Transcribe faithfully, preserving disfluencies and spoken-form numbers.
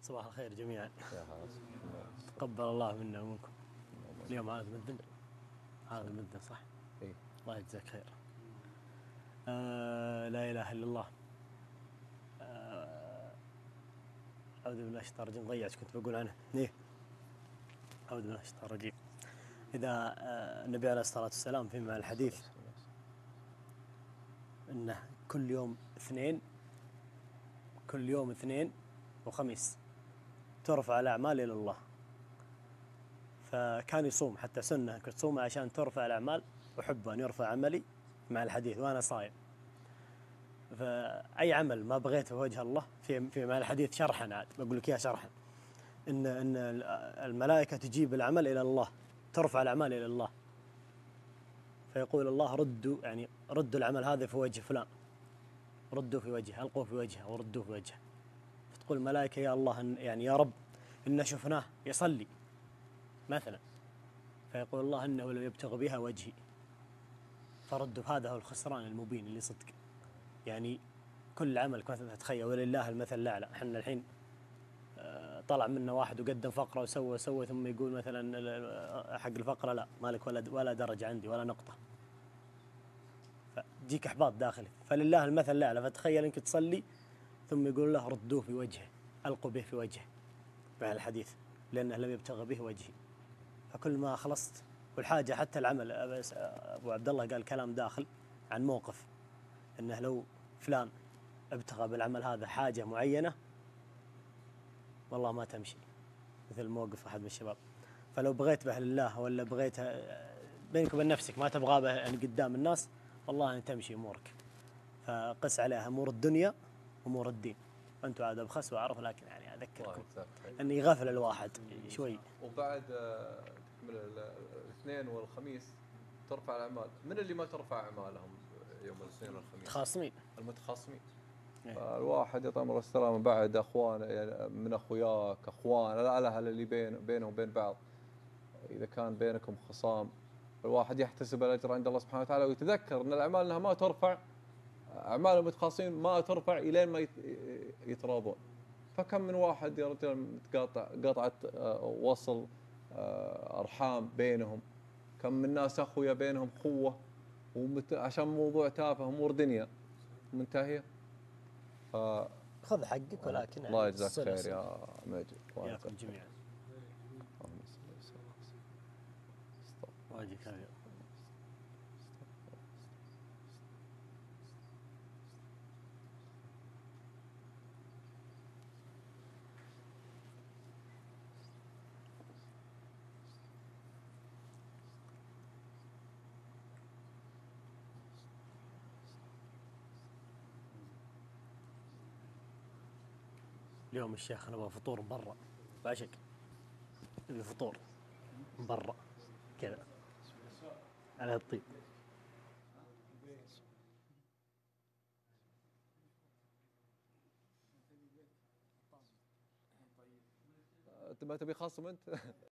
صباح الخير جميعا. يا هلا. تقبل الله منا ومنكم. اليوم عاد مدن عاد مدن صح؟ اي الله يجزاك خير. آه لا اله الا الله. آه اعوذ بالله من الشيطان الرجيم. ضيعت كنت بقول عنه. ايه اعوذ بالله من الشيطان الرجيم. اذا آه النبي عليه الصلاه والسلام في مع الحديث انه كل يوم اثنين كل يوم اثنين وخميس ترفع الاعمال الى الله، فكان يصوم حتى سنه كنت تصوم عشان ترفع الاعمال. احب ان يرفع عملي مع الحديث وانا صايم. فاي عمل ما بغيته وجه الله في في مع الحديث شرحا، عاد بقول لك اياه شرحا، ان ان الملائكه تجيب العمل الى الله، ترفع الاعمال الى الله، فيقول الله ردوا يعني ردوا العمل هذا في وجه فلان، ردوا في وجهه، القوا في وجهه وردوه في وجهه. فتقول الملائكه يا الله إن يعني يا رب إن شفناه يصلي مثلا، فيقول الله انه لم يبتغ بها وجهي، فردوا. هذا هو الخسران المبين اللي صدق. يعني كل عملك مثلا تخيل ولله المثل الاعلى. احنا الحين طلع منا واحد وقدم فقره وسوى سوى ثم يقول مثلا حق الفقره لا مالك ولا ولا درجه عندي ولا نقطه، فجيك احباط داخلي. فلله المثل الاعلى. فتخيل انك تصلي ثم يقول له ردوه في وجهه، القوا به في وجهه مع الحديث لانه لم يبتغ به وجهي. فكل ما خلصت والحاجه حتى العمل. ابو عبد الله قال كلام داخل عن موقف، انه لو فلان ابتغى بالعمل هذا حاجه معينه والله ما تمشي، مثل موقف احد من الشباب. فلو بغيت به لله ولا بغيت بينك وبين نفسك ما تبغى به يعني قدام الناس، والله ان تمشي امورك. فقس عليها امور الدنيا امور الدين. انتم عاد ابخس واعرف، لكن يعني اذكركم ان يغفل الواحد شوي. وبعد تكمل الاثنين والخميس ترفع الاعمال. من اللي ما ترفع اعمالهم يوم الاثنين والخميس؟ متخاصمين المتخاصمين. إيه؟ الواحد يا طال السلامه بعد اخوان يعني من اخوياك اخوان الاهل اللي بين بينهم وبين بعض، اذا كان بينكم خصام الواحد يحتسب الاجر عند الله سبحانه وتعالى، ويتذكر ان الاعمال انها ما ترفع، اعمال المتخاصمين ما ترفع الين ما يتراضون. فكم من واحد يا رجال متقاطع قطعه وصل ارحام بينهم، كم من ناس اخويا بينهم خوه عشان موضوع تافه امور دنيا منتهيه. ف خذ حقك، ولكن الله يعني يجزاك الصلة خير يا ماجد. وياكم جميعا. واجي خير. اليوم الشيخ نبغى فطور من برا، بعشق نبي فطور من برا كذا على الطيب. انت ما تبي خاصم انت؟